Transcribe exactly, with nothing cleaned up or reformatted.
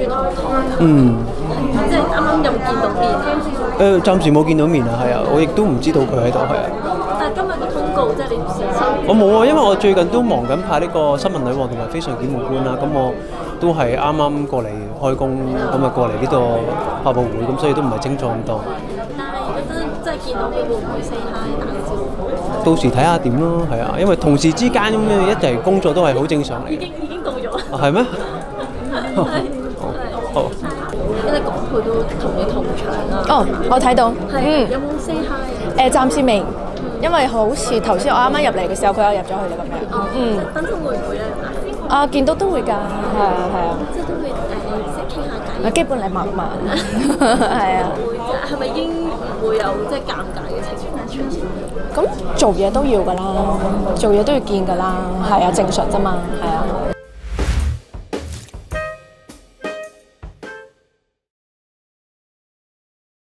轉行台。 嗯。 即係啱啱有冇見到面啊？ 誒，暫時冇見到面啊，係啊，我亦都唔知道佢喺度，係啊。 但係今日個通告即係你事先。 我冇啊，因為我最近都忙緊拍呢個新聞女王同埋非常檢務官啦，咁我都係啱啱過嚟開工，咁啊過嚟呢個發佈會，咁所以都唔係清楚咁多。 但係覺得即係見到佢會唔會 say hi 打個招呼？ 到時睇下點咯，係啊，因為同事之間咁樣一齊工作都係好正常嚟。 已經已經到咗。 係咩？ 係好。 因為講佢都同你同場啦。 哦，我睇到。 嗯。有冇 say hi？ 誒，暫時未，因為好似頭先我啱啱入嚟嘅時候，佢又入咗去啦咁樣。 哦。嗯。等陣會唔會咧？ 啊，見到都會㗎，係啊係啊。 即係都會誒，即係傾下偈。 啊，基本禮貌嘛。係啊。 會啫，係咪已經唔會有即係尷尬嘅情況出現？ 咁做嘢都要㗎啦，做嘢都要見㗎啦，係啊，正常啫嘛，係啊。